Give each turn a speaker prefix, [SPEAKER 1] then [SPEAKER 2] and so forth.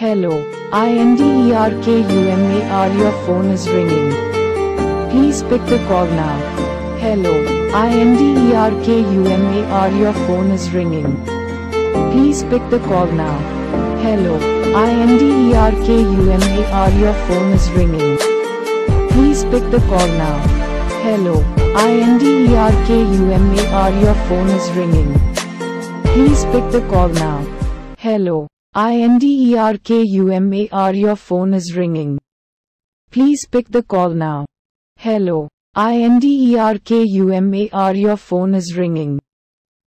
[SPEAKER 1] Hello, INDERKUMAR your phone is ringing. Please pick the call now. Hello, INDERKUMAR your phone is ringing. Please pick the call now. Hello, INDERKUMAR your phone is ringing. Please pick the call now. Hello, INDERKUMAR your phone is ringing. Please pick the call now. Hello, INDERKUMAR your phone is ringing. Please pick the call now. Hello, INDERKUMAR your phone is ringing.